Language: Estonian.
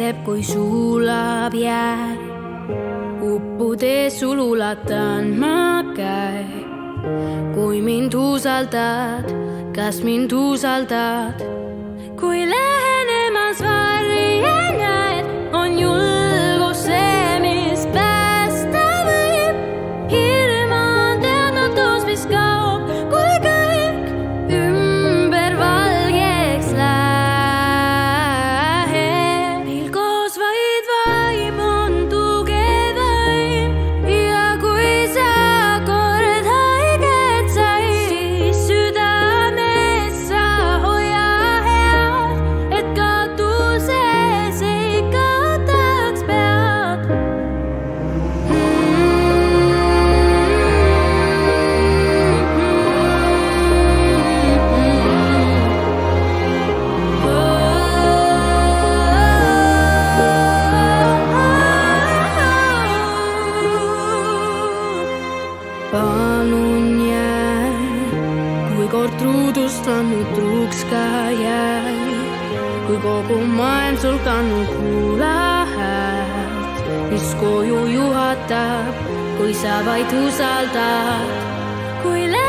veriseb, kui suulab jää. Uppudes sul ulatan ma käe. Kui mind usaldad, kas mind usaldad? Kui lähenemas varje näed, on julgus see, mis päästa võib. Hirm on teadmatus, mis kaob, kui kõik ümber valgeks läheb. Meil koos vaid vaim on tugevaim ja kui sa kord haiget said, siis südames sa hoia head, et kaotuses ei kaotaks pead. Palun jää, kui kord truudust andnud truuks ka jäi, kui kogu maailm sul kannub kuula häält, mis koju juhatab, kui sa vaid usaldad. Kui